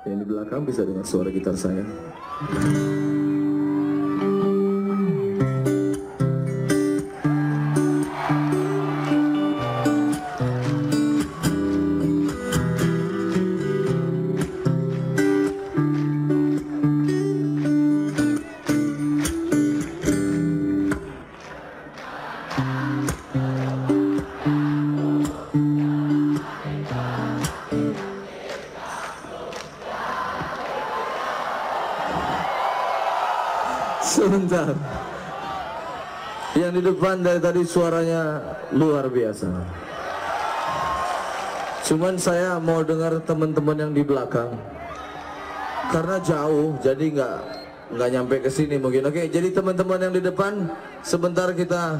Yang di belakang bisa dengar suara gitar saya. Sebentar. Yang di depan dari tadi suaranya luar biasa. Cuman saya mau dengar teman-teman yang di belakang. Karena jauh, jadi nggak nyampe ke sini mungkin. Oke, jadi teman-teman yang di depan sebentar kita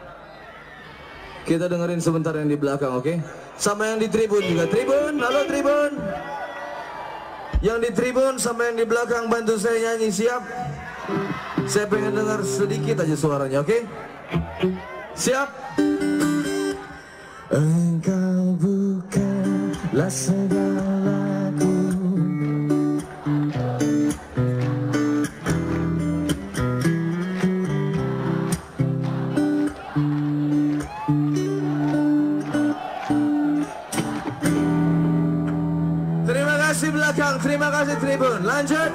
dengerin sebentar yang di belakang, oke? Sama yang di tribun juga. Tribun, halo tribun. Yang di tribun sama yang di belakang bantu saya nyanyi, siap? Saya pengen dengar sedikit aja suaranya, oke? Siap? Engkau bukanlah segalaku, terima kasih belakang, terima kasih tribun. Lanjut.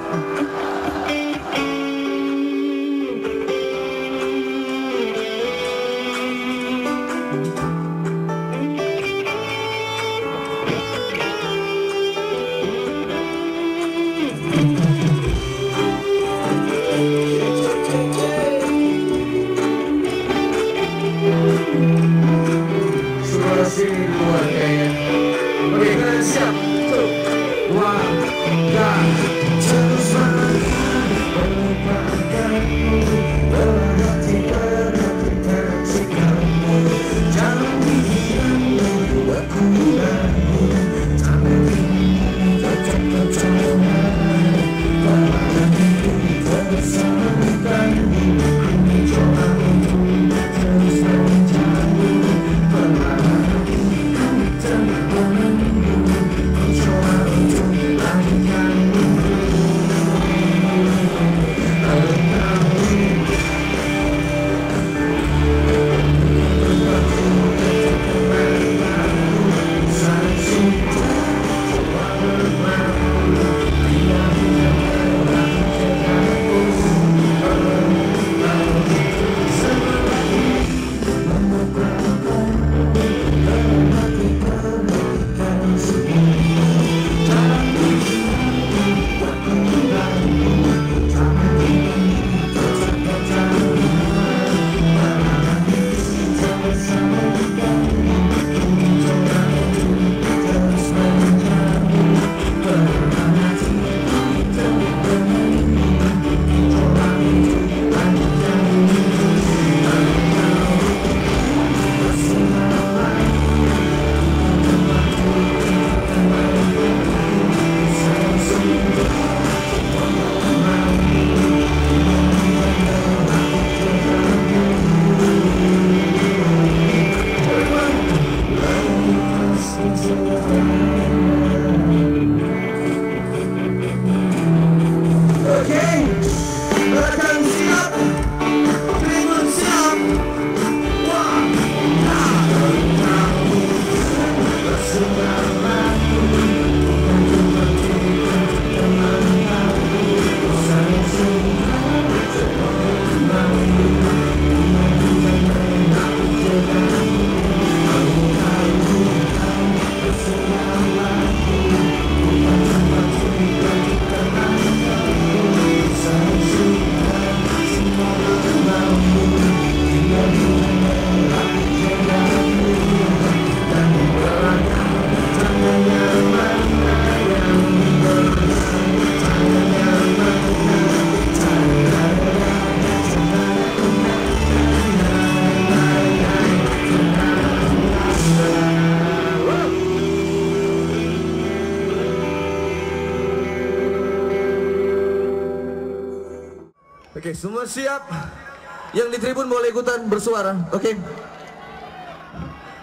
Oke, semua siap? Yang di tribun boleh ikutan bersuara, oke?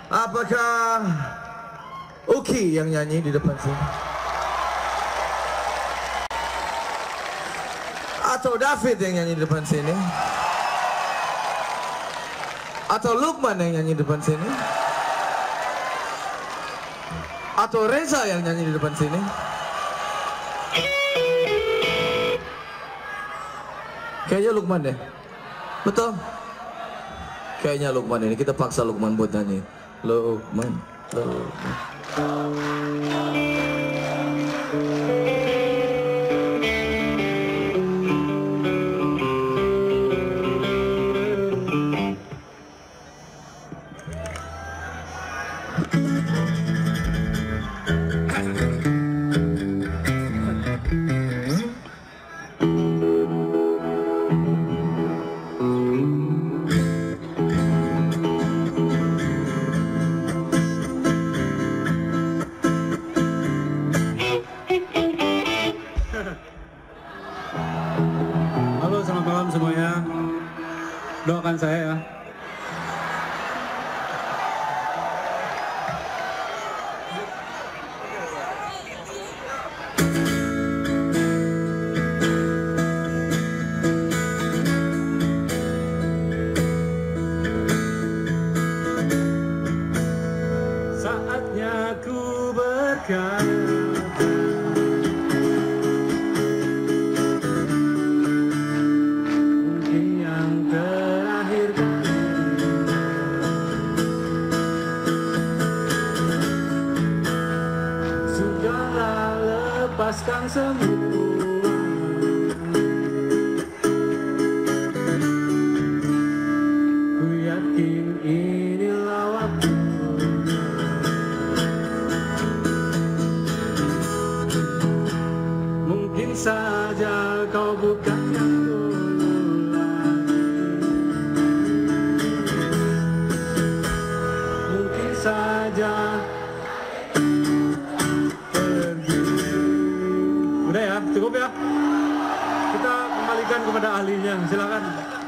Apakah Uki yang nyanyi di depan sini? Atau David yang nyanyi di depan sini? Atau Lukman yang nyanyi di depan sini? Atau Reza yang nyanyi di depan sini? Kayaknya Lukman deh. Betul? Kayaknya Lukman ini. Kita paksa Lukman buat nyanyi. Lukman, Lukman. Halo, selamat malam semuanya. Doakan saya ya. Saatnya ku berkata, lepaskan semua. Ku yakin inilah waktunya. Mungkin saja kau bukan yang dulu lagi. Mungkin saja udah ya, cukup ya. Kita kembalikan kepada ahlinya, silakan.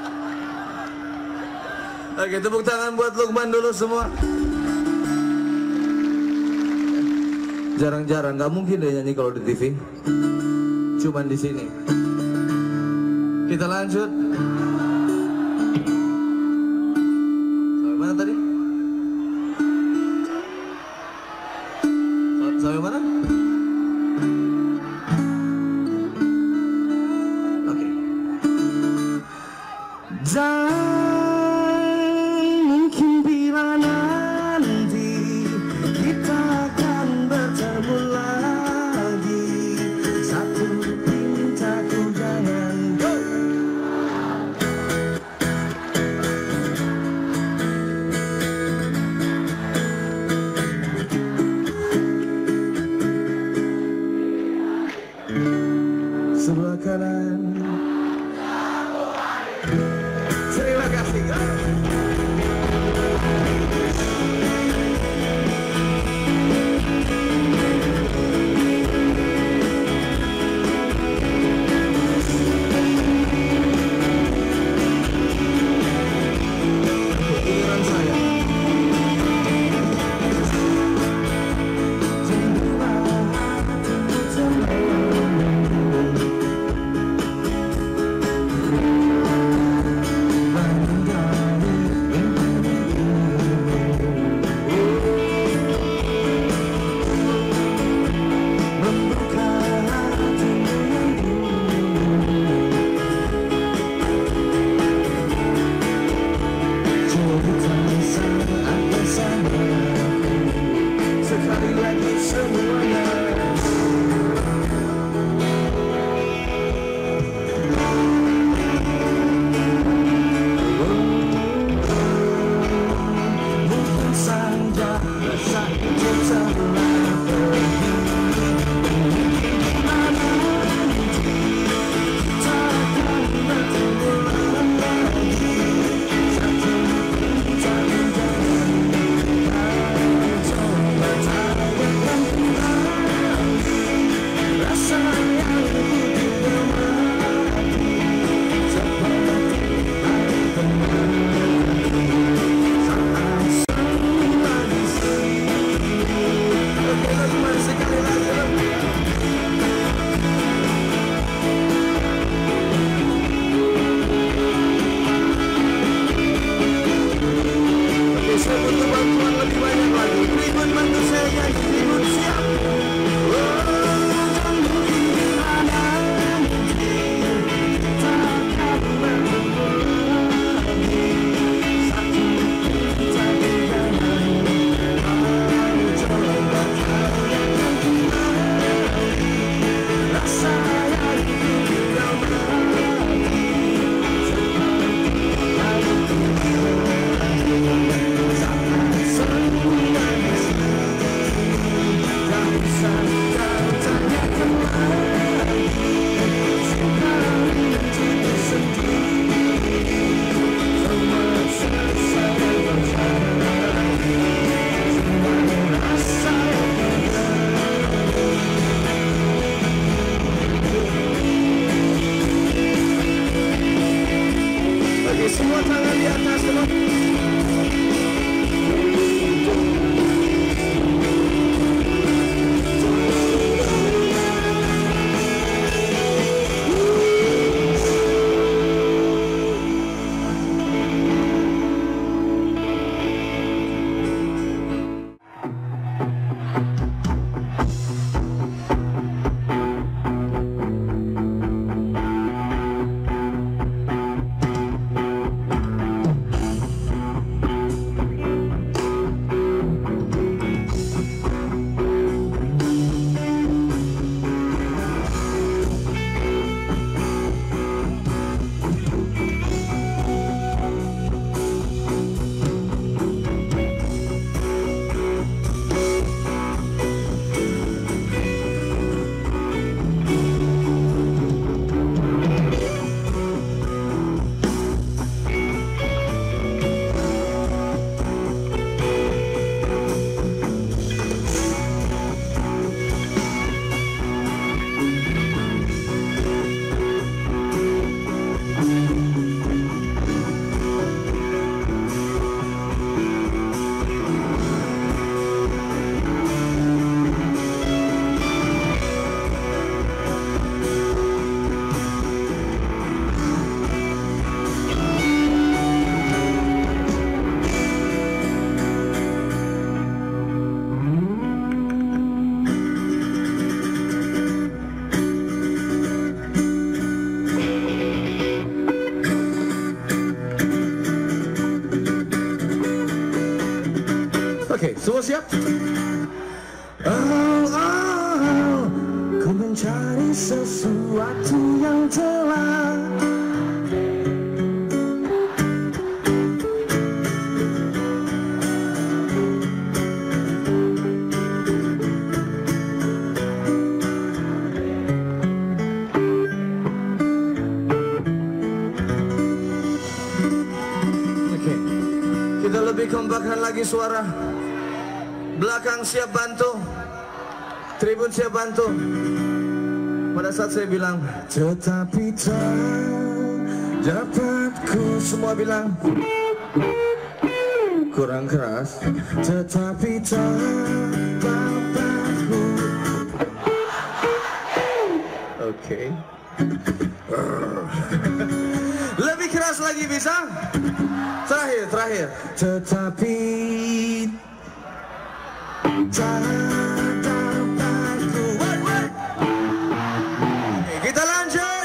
Oke, tepuk tangan buat Lukman dulu semua. Jarang-jarang, nggak mungkin dia nyanyi kalau di TV. Cuman di sini. Kita lanjut. Sampai mana tadi? Sampai mana? Dan mungkin bila nanti kita akan bertemu lagi, satu pintaku jangan go. Sebelah kanan. Terima kasih. Giliran saya. semua tangan di atas teman. Oke, semua siap? Ku mencari sesuatu yang telah Oke, kita lebih kompakkan lagi suara. Belakang siap bantu, tribun siap bantu. Pada saat saya bilang tetapi tak dapat ku, semua bilang kurang keras. Tetapi tak dapat ku. Oke. Lebih keras lagi bisa? Terakhir. Tetapi kita lanjut.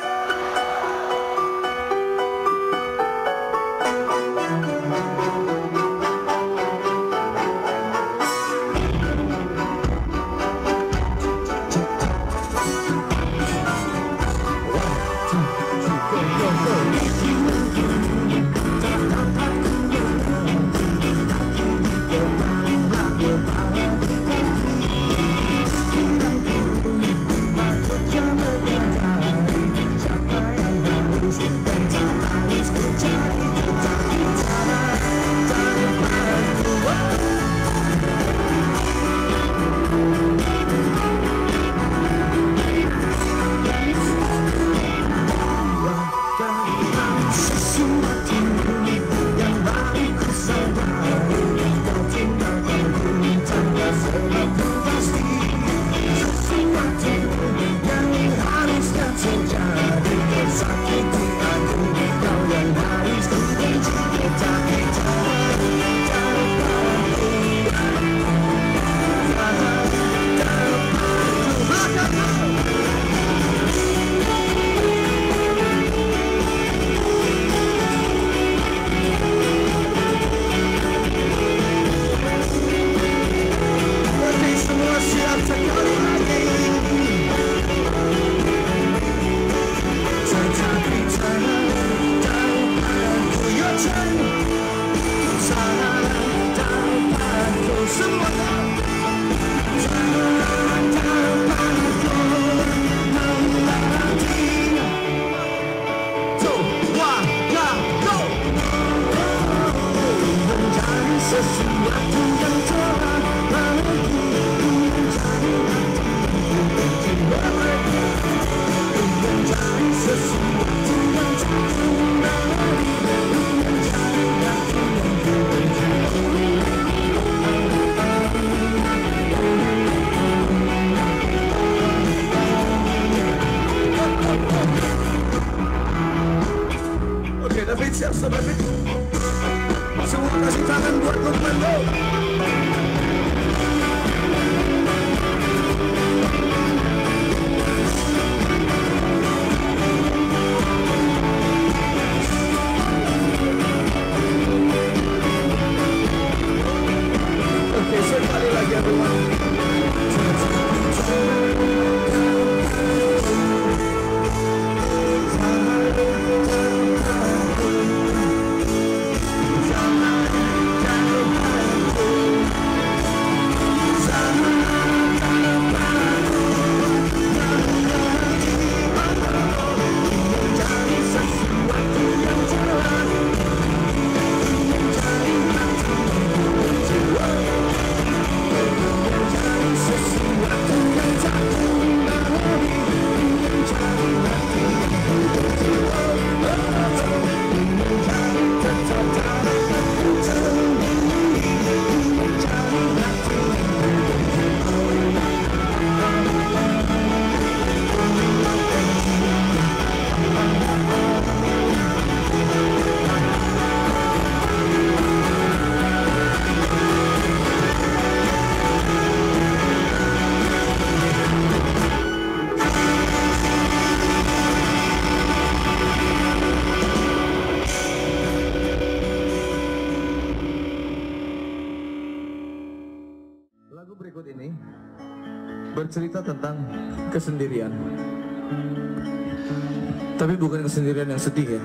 siap sobat Beat. Semua kasih tangan buat Lukman Go. Oke, sekali lagi everyone. Lagu berikut ini bercerita tentang kesendirian. Tapi bukan kesendirian yang sedih ya.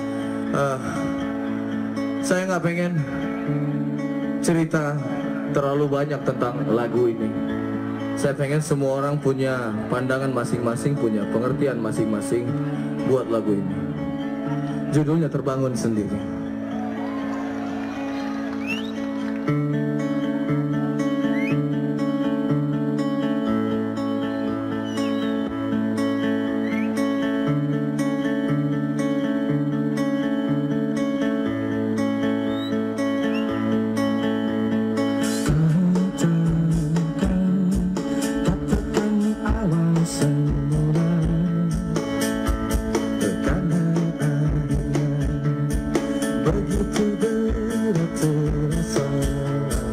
Saya nggak pengen cerita terlalu banyak tentang lagu ini. Saya pengen semua orang punya pandangan masing-masing, punya pengertian masing-masing buat lagu ini. Judulnya Terbangun Sendiri. Begitu berat terasa.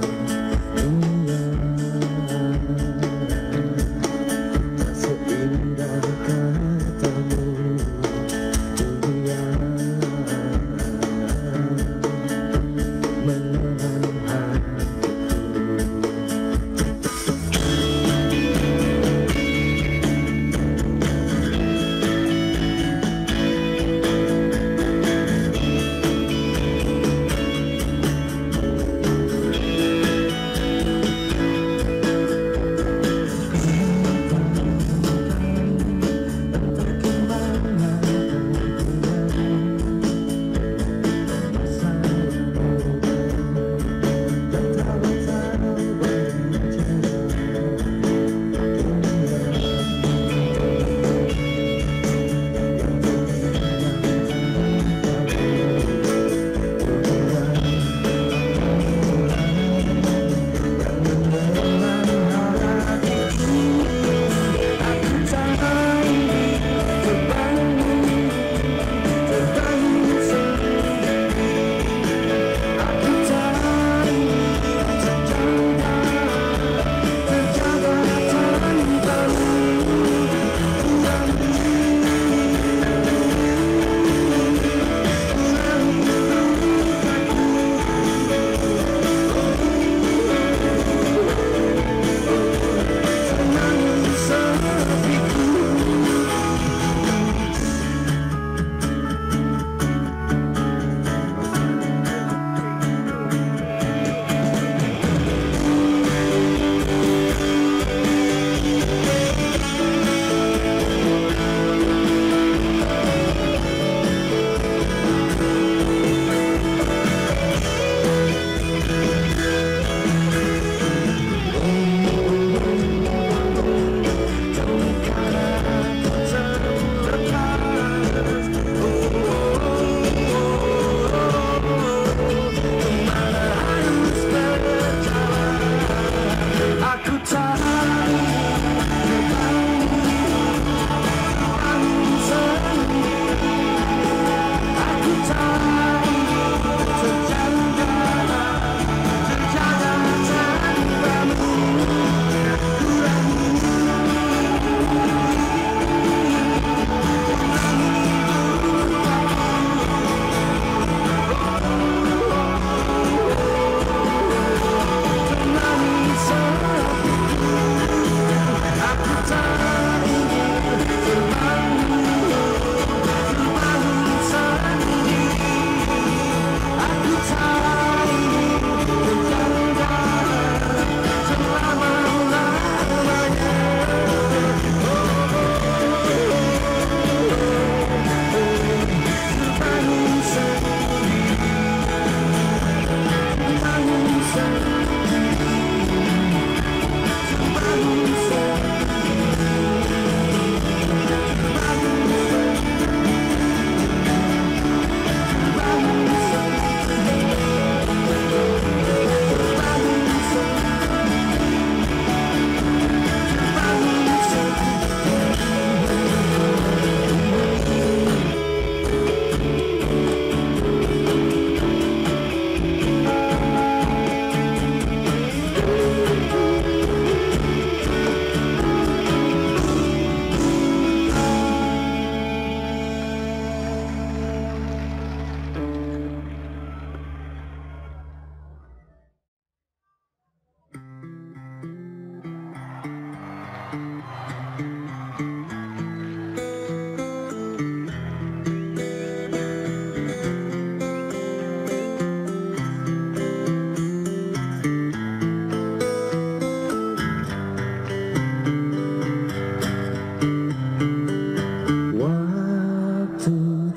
Waktu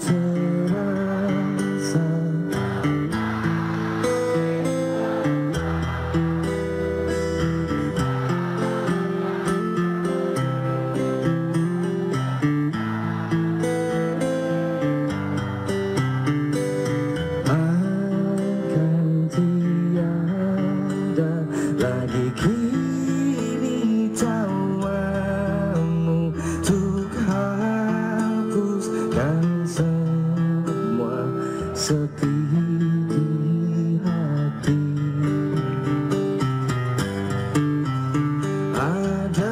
terasa akan tiada lagi kini tawamu untuk hapuskan semua sepi di hati. Ada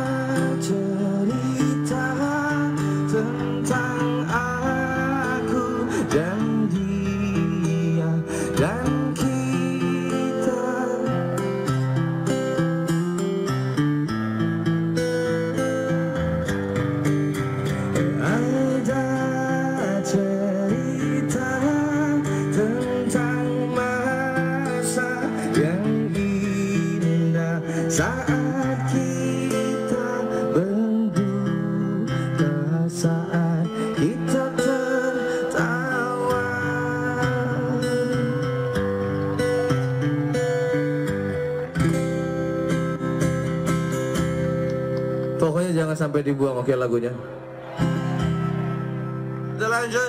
cerita tentang aku dan dia dan kita. Ada cerita tentang masa yang indah saat kita berduka, saat kita tertawa. Pokoknya jangan sampai dibuang, oke lagunya. Kita lanjut.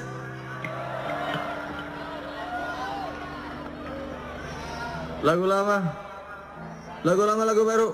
Lagu lama, lagu baru.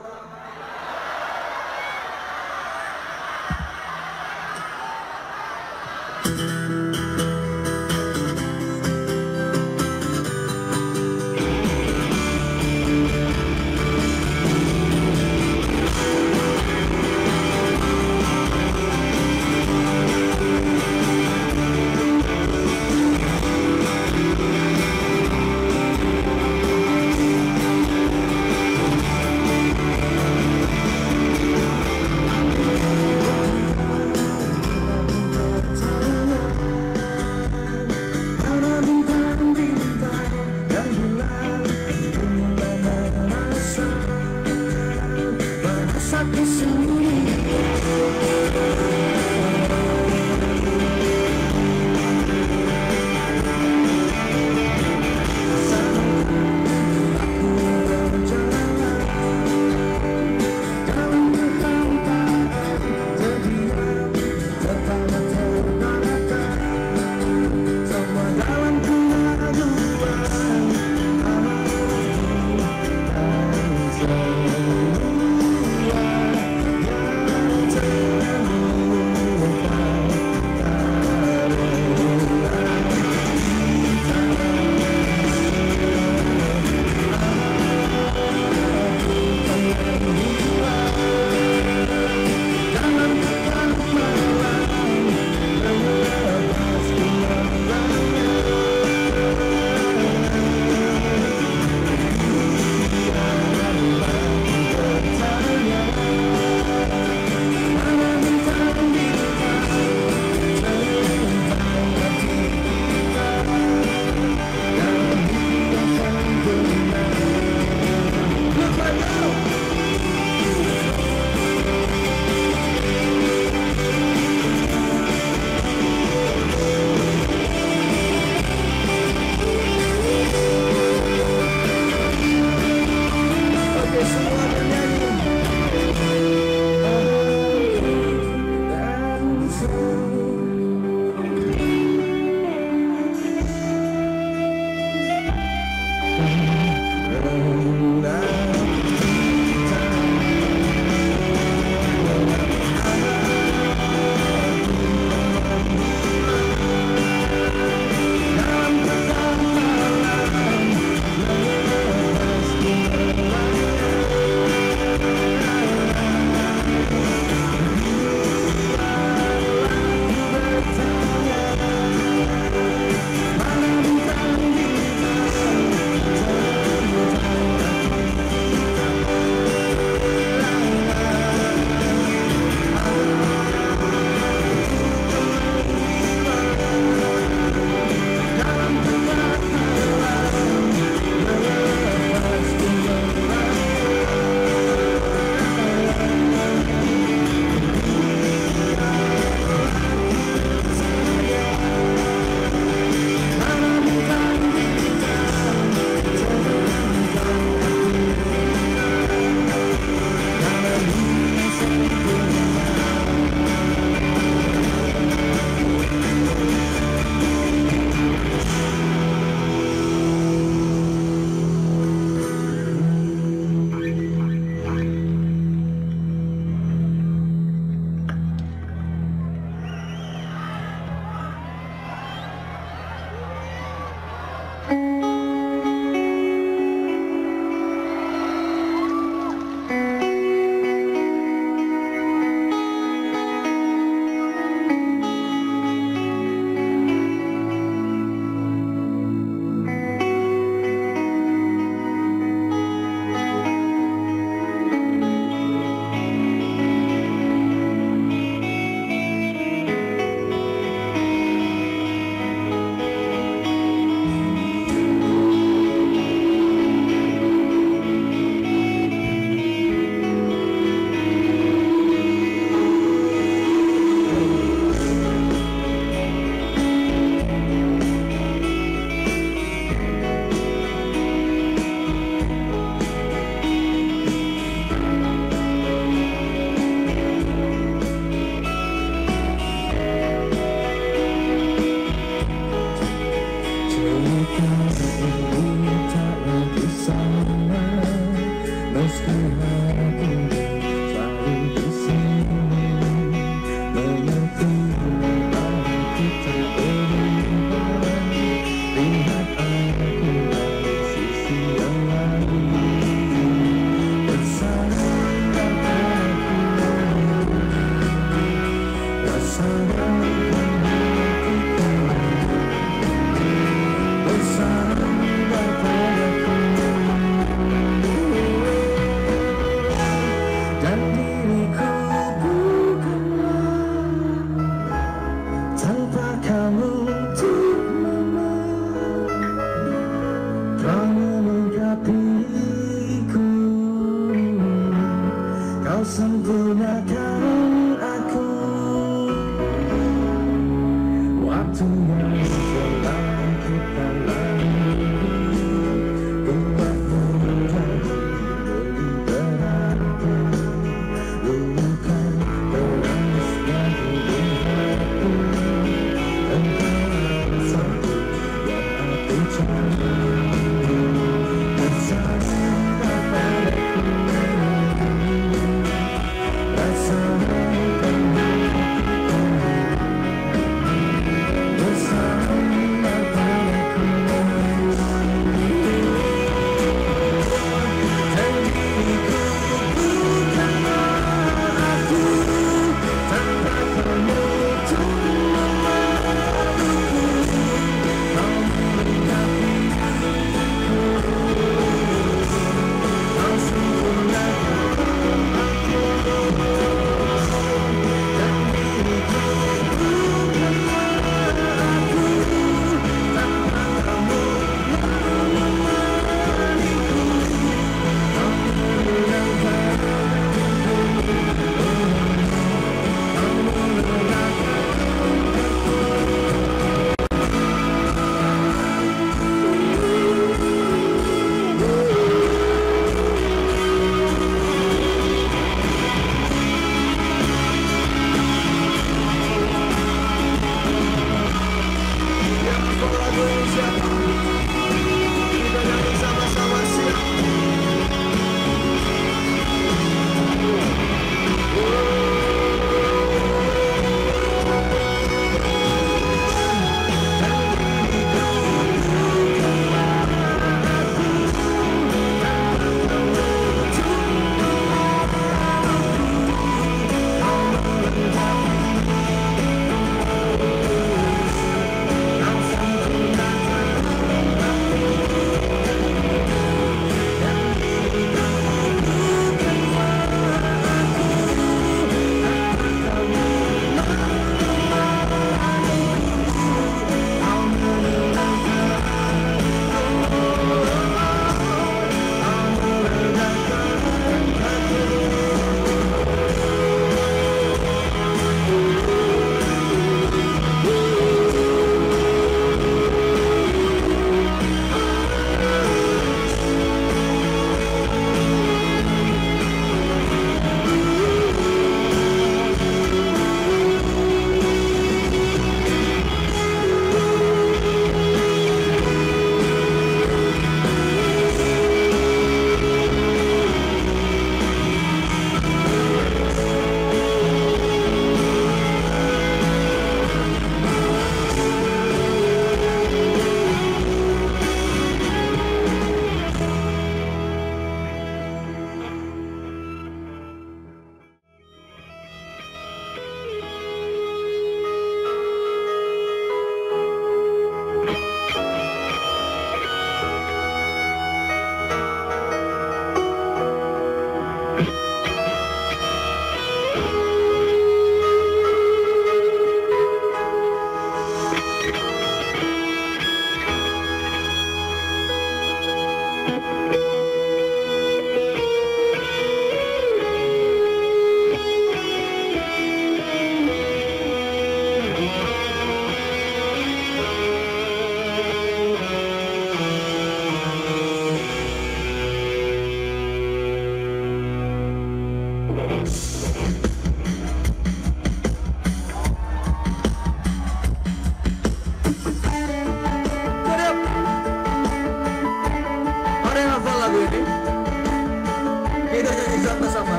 Sempurnakan aku.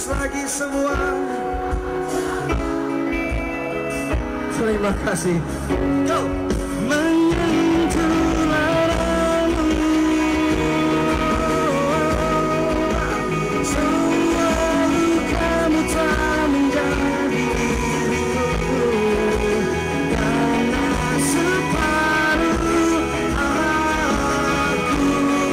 nafas lagi semua. Terima kasih. Go. Menyentuh laramu, semua lukamu tak menjadi diriku, karena separuh aku.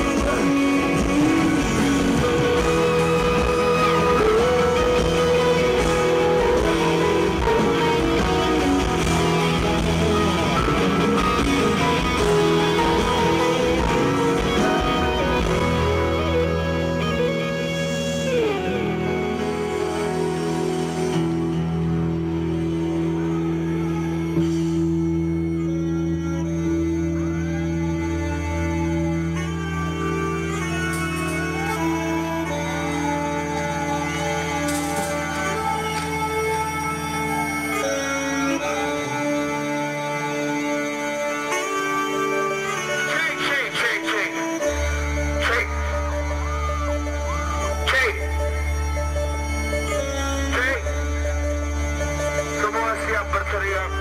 Semua siap berteriak.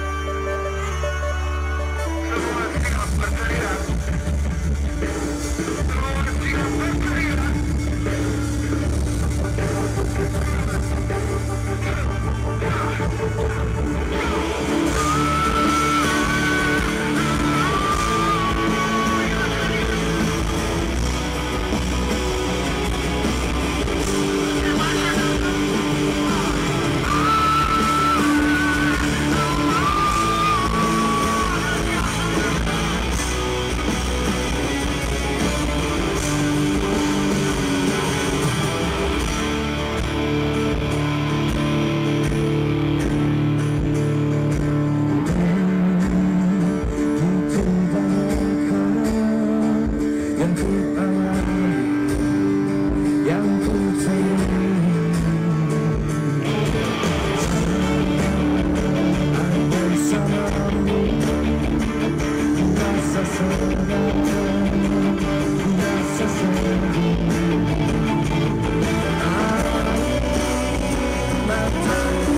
Semua siap berteriak. Semua siap berteriak. Yang ku alami, yang ku sayangi, bersamamu, rasa senang, rasa sedih. Mataku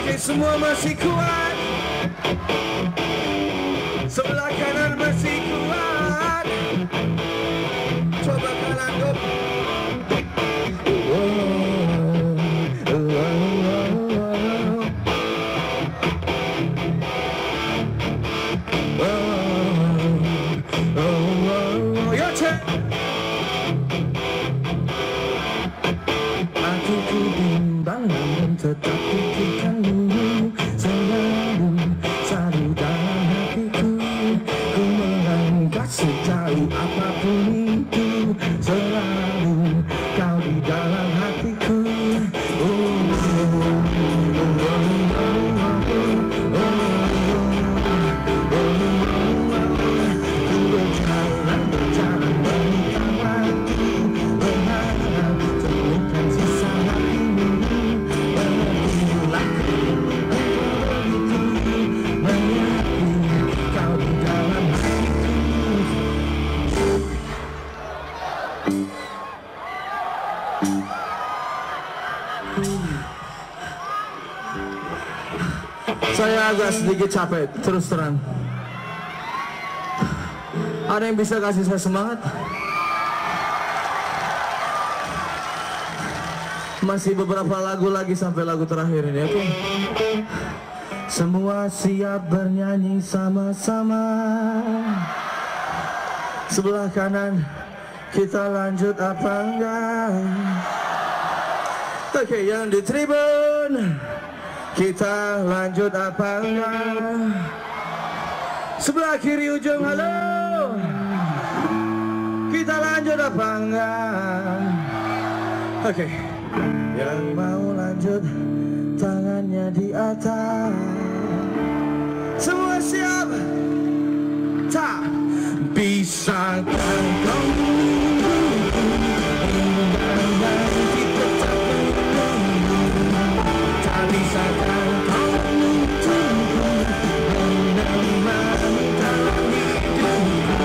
Oke, semua masih kuat. Sebelah kanan masih kuat. Coba kanan dong. Aku ku bimbang namun tetap pikirkanmu selalu selalu dalam hatiku. Ku melangkah sejauh apapun itu, selalu kau di dalam hatiku. Berjalan menikah waktu, berharap temukan sisa hatimu. Berlaku begitu, meyakini kau di dalam hatiku. Saya agak sedikit capek, terus terang. Ada yang bisa kasih saya semangat? Masih beberapa lagu lagi sampai lagu terakhir ini, oke? Semua siap bernyanyi sama-sama. Sebelah kanan, kita lanjut apa enggak? Oke, yang di tribun, kita lanjut apa enggak? Sebelah kiri ujung, halo. Kita lanjut apa enggak? Oke. Yang mau lanjut, tangannya di atas. Semua siap? Tak bisa kan kau menunggu, hingga nanti tetap menunggu. Tak bisa kan kau menunggu, menemani dalam hidupku.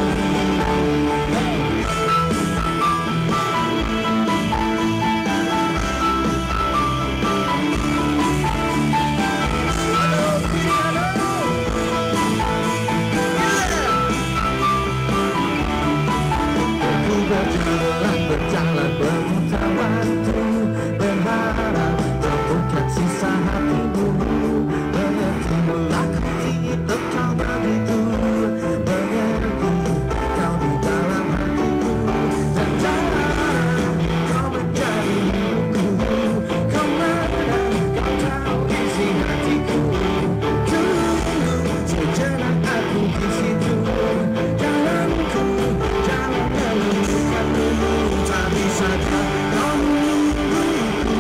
Berjalan berputar waktu, berharap temukan sisa hatimu. Mengerti berlaku ini kau begitu, mengerti kau di dalam hatiku. Dan jangan kau menjadi milikku, kau mana kau tahu isi hatiku. Tunggu sejenak aku di situ, jalanku jalan menemukan dulu. Tak bisa kau menungguku,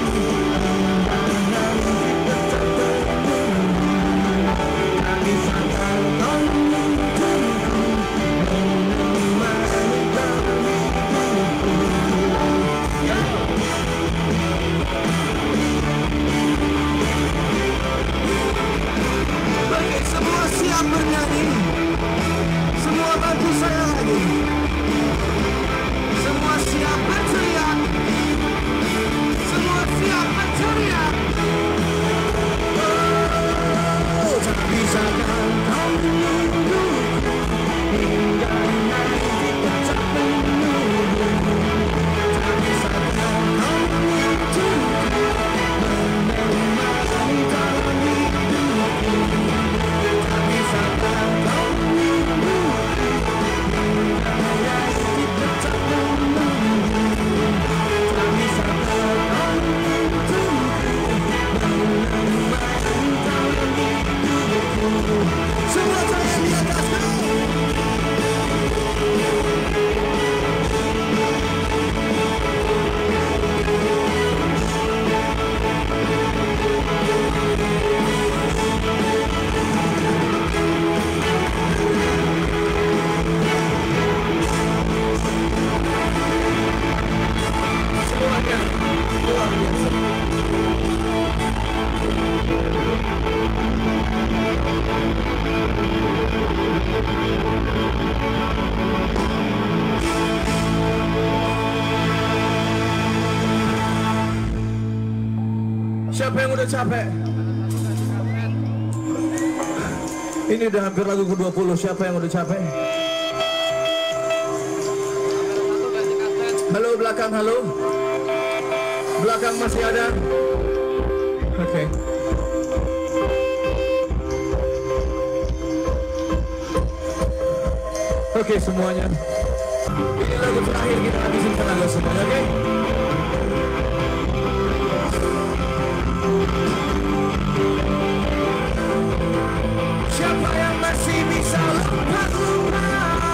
nanti tetap menunggu. Tak bisa kau menungguku, menemani dalam hidupku. Oke, semua siap bernyanyi. Semua bantu saya lagi. Semua siap berteriak. Semua siap berteriak. Oh, tak bisa kan kau menunggu, hingga nanti tetap menunggu. Tak bisa kan kau menunggu, menemani dalam hidupku. Tak bisa kan kau menunggu, hingga nanti tetap menunggu. Tak bisa kan kau menunggu, menemani dalam hidupku. Semua tangan di atas, go! Semuanya luar biasa. Siapa yang udah capek? Ini udah hampir lagu ke-20. Siapa yang udah capek? Halo belakang, halo. Belakang masih ada? Oke. Oke semuanya. Ini lagu terakhir, kita habisin tenaga semuanya, oke? Siapa yang masih bisa lupa-lupa?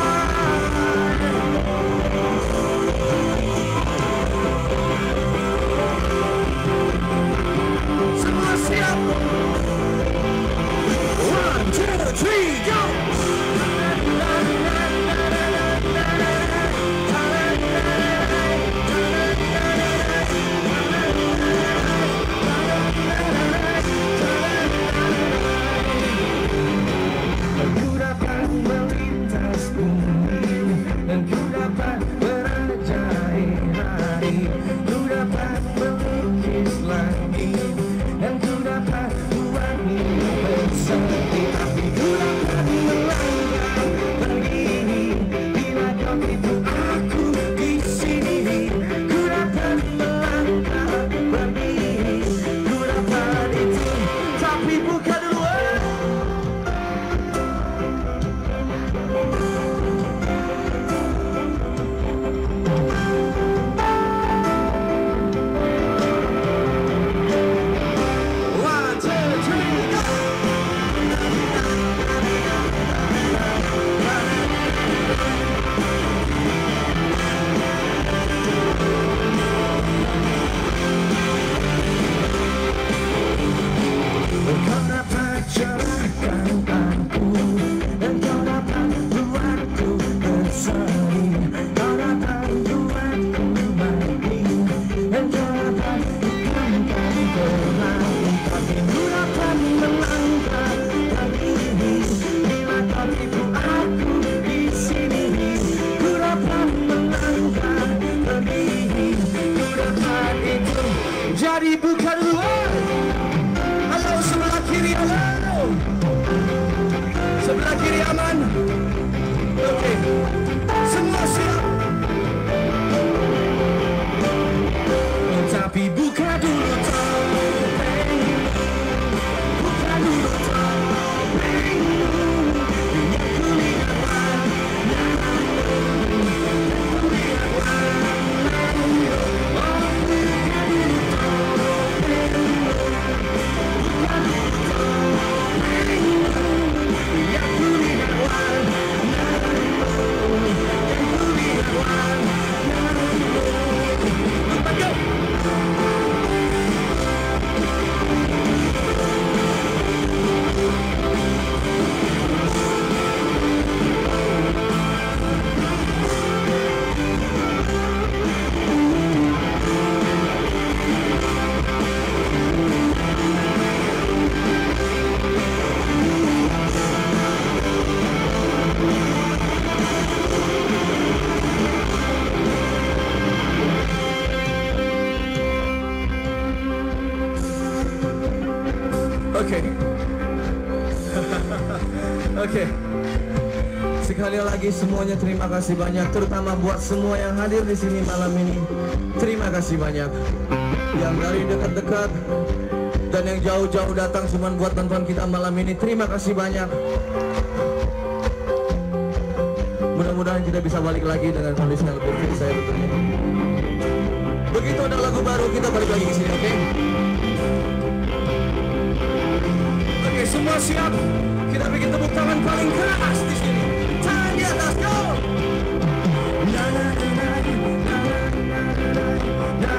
Semua siap? 1, 2, 3, go! Jadi bukan luar. Halo sebelah kiri, halo. Sebelah kiri aman. Oke. Semua siap. Tapi buka dulu topeng. Buka dulu topeng. Biar ku lihat warna. Ku lihat warna. Oke. Sekali lagi semuanya terima kasih banyak, terutama buat semua yang hadir di sini malam ini. Terima kasih banyak. Yang dari dekat-dekat dan yang jauh-jauh datang cuma buat tonton kita malam ini. Terima kasih banyak. Mudah-mudahan kita bisa balik lagi dengan kondisi yang lebih fit, saya betulnya. Begitu ada lagu baru kita balik lagi ke sini, oke? Oke, semua siap? Kita bikin tepuk tangan paling keras di sini. Tangan di atas, go! Na na na na na na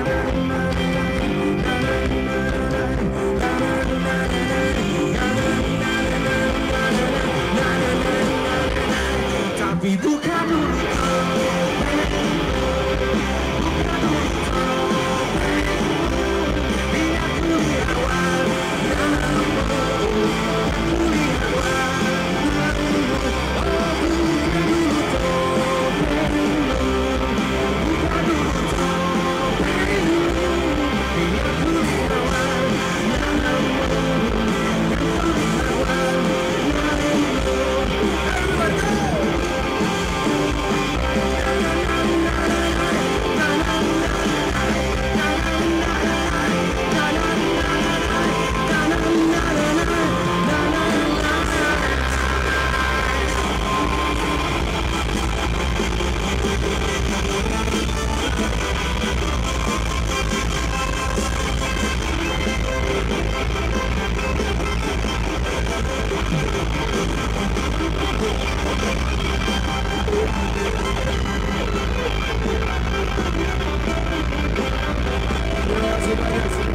na. Tapi bukan dulu. Oh, Persibaya